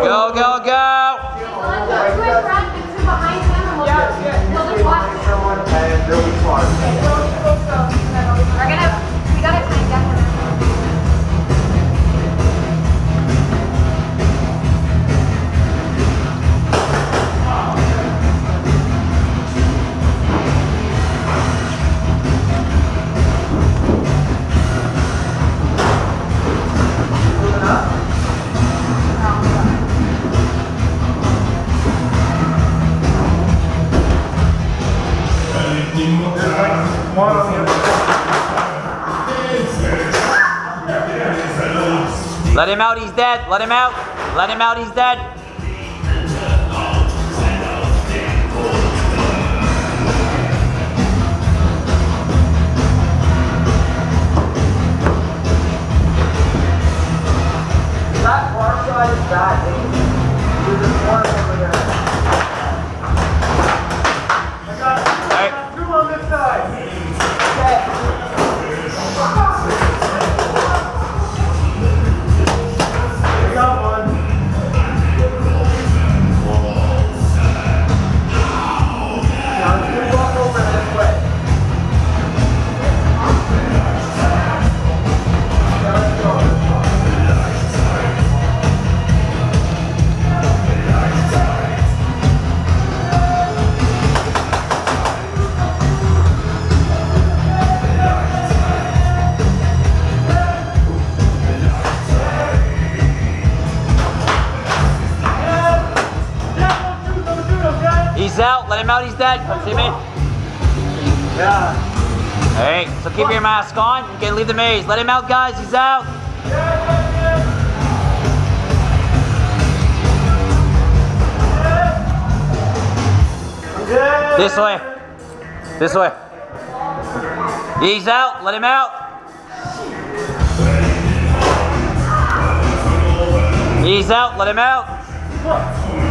Go, go, go! We gotta kind of get them. Let him out, he's dead. Let him out. Let him out, he's dead. That far side is bad. There's a corner over there. I got two on this side. Okay. I got one. Now let's walk over this way. Let's go. He's out. Let him out, he's dead. See me? Yeah. Alright, so keep your mask on. You can leave the maze. Let him out, guys. He's out. This way. This way. He's out. Let him out. He's out. Let him out.